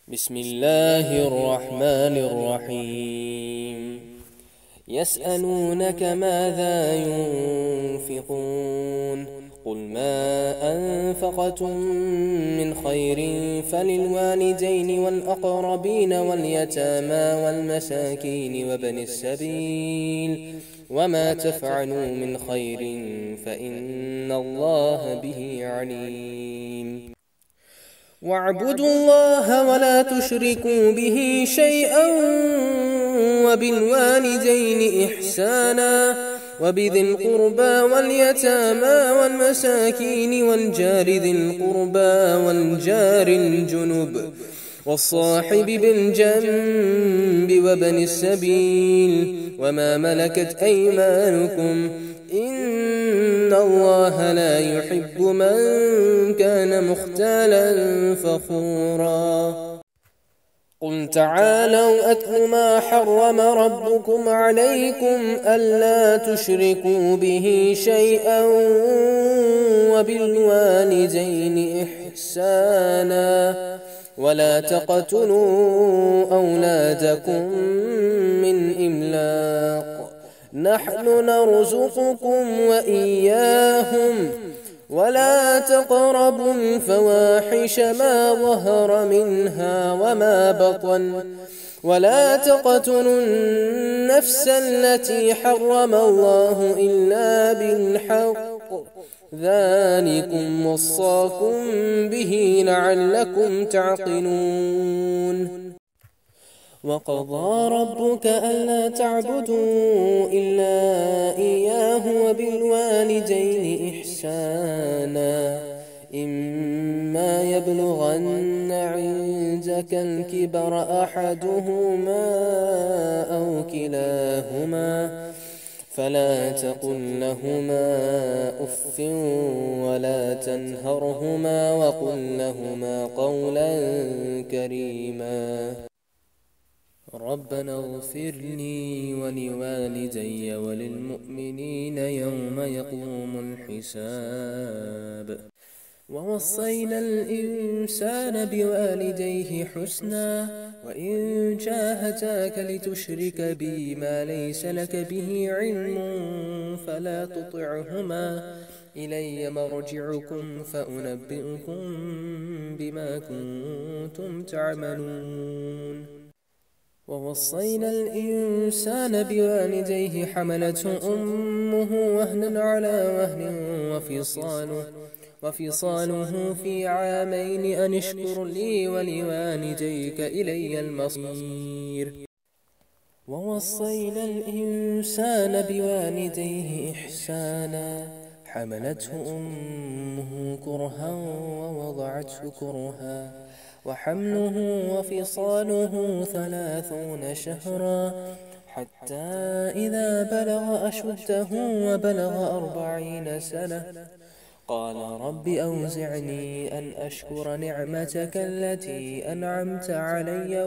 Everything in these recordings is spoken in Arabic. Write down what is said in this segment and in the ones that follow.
بسم الله الرحمن الرحيم. يسألونك ماذا ينفقون قل ما أنفقتم من خير فللوالدين والأقربين واليتامى والمساكين وابن السبيل وما تفعلوا من خير فإن الله به عليم. واعبدوا الله ولا تشركوا به شيئا وبالوالدين إحسانا وبذي القربى واليتامى والمساكين والجار ذي القربى والجار الجنب والصاحب بالجنب وابن السبيل وما ملكت أيمانكم إن الله لا يحب من كان مختالا فخورا. قل تعالوا أتل ما حرم ربكم عليكم ألا تشركوا به شيئا وبالوالدين إحسانا ولا تقتلوا أولادكم من إملاق نحن نرزقكم وإياهم ولا تقربوا الفواحش ما ظهر منها وما بطن ولا تقتلوا النفس التي حرم الله إلا بالحق ذلكم وصاكم به لعلكم تعقلون. وقضى ربك ألا تعبدوا إلا إياه وبالوالدين إحسانا إما يبلغن عندك الكبر أحدهما أو كلاهما فلا تقل لهما أف ولا تنهرهما وقل لهما قولا كريما. ربنا اغفر لي ولوالدي وللمؤمنين يوم يقوم الحساب. ووصينا الإنسان بوالديه حسنا وإن جاهداك لتشرك بي ما ليس لك به علم فلا تطعهما إلي مرجعكم فأنبئكم بما كنتم تعملون. ووصينا الإنسان بوالديه حملته أمه وهنا على وهن وفصاله في عامين أن اشكر لي ولوالديك إلي المصير. ووصينا الإنسان بوالديه إحسانا حملته أمه كرها ووضعته كرها وحمله وفصاله 30 شهرا حتى إذا بلغ أشده وبلغ 40 سنة قال رب أوزعني أن أشكر نعمتك التي أنعمت علي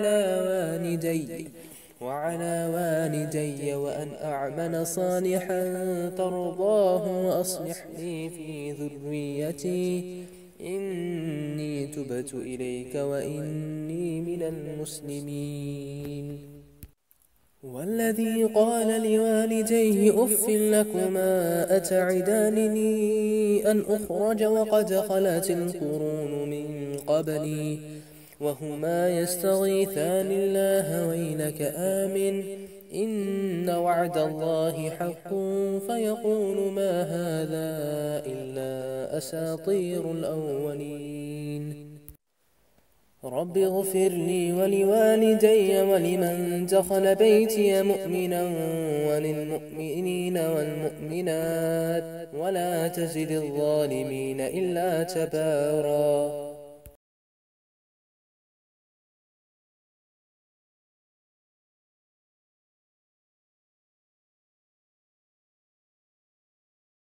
وعلى والدي وأن أعمل صالحا ترضاه وأصلح لي في ذريتي إني تبت إليك وإني من المسلمين. والذي قال لوالديه أف لكما أتعدانني أن أخرج وقد خلت القرون من قبلي وهما يستغيثان الله ويلك آمن إن وعد الله حق فيقول ما هذا إلا أساطير الأولين. رب اغفر لي ولوالدي ولمن دخل بيتي مؤمنا وللمؤمنين والمؤمنات ولا تزد الظالمين إلا تبارا.